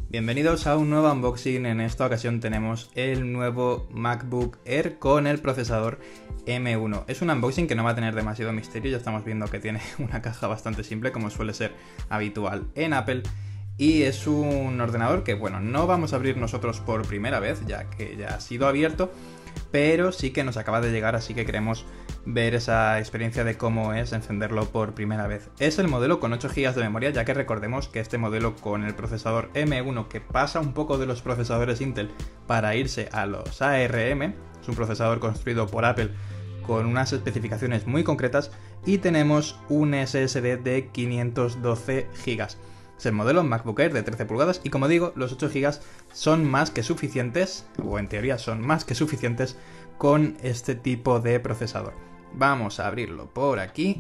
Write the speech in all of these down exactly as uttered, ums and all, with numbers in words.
Bienvenidos a un nuevo unboxing. En esta ocasión tenemos el nuevo MacBook Air con el procesador M uno. Es un unboxing que no va a tener demasiado misterio, ya estamos viendo que tiene una caja bastante simple como suele ser habitual en Apple. Y es un ordenador que, bueno, no vamos a abrir nosotros por primera vez, ya que ya ha sido abierto, pero sí que nos acaba de llegar, así que queremos ver esa experiencia de cómo es encenderlo por primera vez. Es el modelo con ocho gigas de memoria, ya que recordemos que este modelo con el procesador M uno, que pasa un poco de los procesadores Intel para irse a los A R M, es un procesador construido por Apple con unas especificaciones muy concretas, y tenemos un S S D de quinientos doce gigas. Es el modelo MacBook Air de trece pulgadas y, como digo, los ocho gigas son más que suficientes, o en teoría son más que suficientes con este tipo de procesador. Vamos a abrirlo por aquí.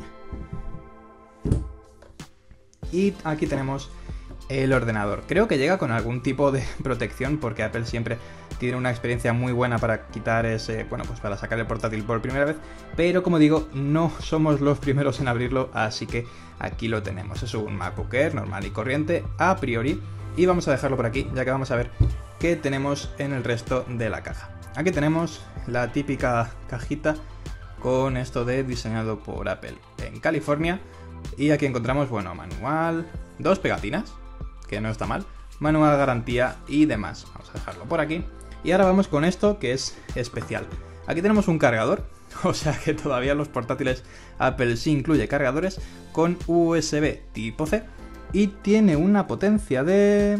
Y aquí tenemos el ordenador. Creo que llega con algún tipo de protección, porque Apple siempre tiene una experiencia muy buena para quitar ese, bueno, pues para sacar el portátil por primera vez, pero como digo, no somos los primeros en abrirlo, así que aquí lo tenemos. Es un MacBook Air normal y corriente a priori, y vamos a dejarlo por aquí, ya que vamos a ver qué tenemos en el resto de la caja. Aquí tenemos la típica cajita con esto de diseñado por Apple en California, y aquí encontramos, bueno, manual, dos pegatinas, que no está mal, manual, garantía y demás. Vamos a dejarlo por aquí. Y ahora vamos con esto, que es especial. Aquí tenemos un cargador, o sea que todavía los portátiles Apple sí incluye cargadores con U S B tipo C, y tiene una potencia de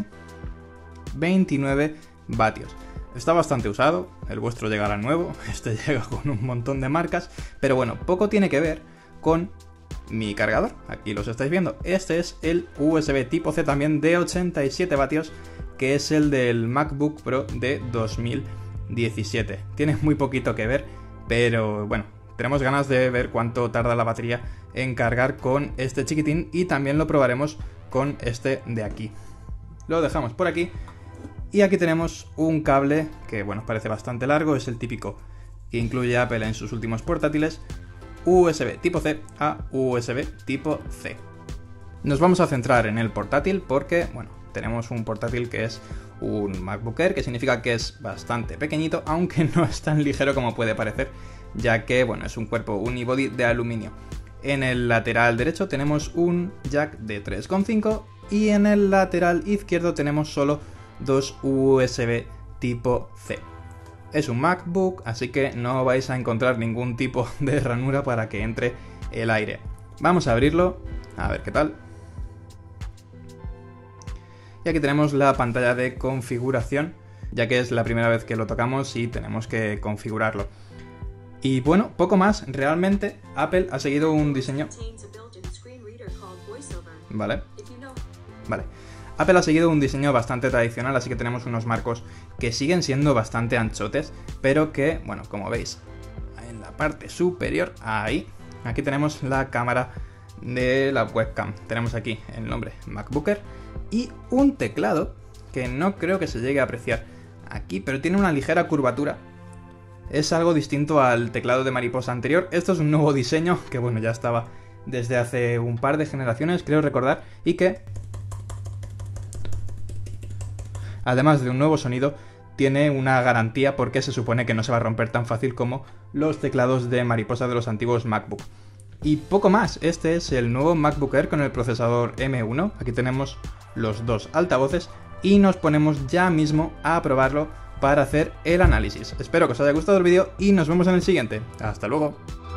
veintinueve vatios. Está bastante usado, el vuestro llegará nuevo, este llega con un montón de marcas, pero bueno, poco tiene que ver con mi cargador. Aquí los estáis viendo. Este es el U S B tipo C también de ochenta y siete vatios, que es el del MacBook Pro de dos mil diecisiete. Tiene muy poquito que ver, pero bueno, tenemos ganas de ver cuánto tarda la batería en cargar con este chiquitín, y también lo probaremos con este de aquí. Lo dejamos por aquí, y aquí tenemos un cable que, bueno, parece bastante largo, es el típico que incluye Apple en sus últimos portátiles, U S B tipo C a U S B tipo C. Nos vamos a centrar en el portátil porque, bueno, tenemos un portátil que es un MacBook Air, que significa que es bastante pequeñito, aunque no es tan ligero como puede parecer, ya que, bueno, es un cuerpo unibody de aluminio. En el lateral derecho tenemos un jack de tres coma cinco y en el lateral izquierdo tenemos solo dos U S B tipo C. Es un MacBook, así que no vais a encontrar ningún tipo de ranura para que entre el aire. Vamos a abrirlo, a ver qué tal. Y aquí tenemos la pantalla de configuración, ya que es la primera vez que lo tocamos y tenemos que configurarlo. Y bueno, poco más. Realmente Apple ha seguido un diseño... Vale. Vale. Apple ha seguido un diseño bastante tradicional, así que tenemos unos marcos que siguen siendo bastante anchotes, pero que, bueno, como veis, en la parte superior, ahí, aquí tenemos la cámara de la webcam. Tenemos aquí el nombre MacBook Air y un teclado que no creo que se llegue a apreciar aquí, pero tiene una ligera curvatura. Es algo distinto al teclado de mariposa anterior. Esto es un nuevo diseño que, bueno, ya estaba desde hace un par de generaciones, creo recordar, y que, además de un nuevo sonido, tiene una garantía porque se supone que no se va a romper tan fácil como los teclados de mariposa de los antiguos MacBook. Y poco más. Este es el nuevo MacBook Air con el procesador M uno. Aquí tenemos los dos altavoces y nos ponemos ya mismo a probarlo para hacer el análisis. Espero que os haya gustado el vídeo y nos vemos en el siguiente. ¡Hasta luego!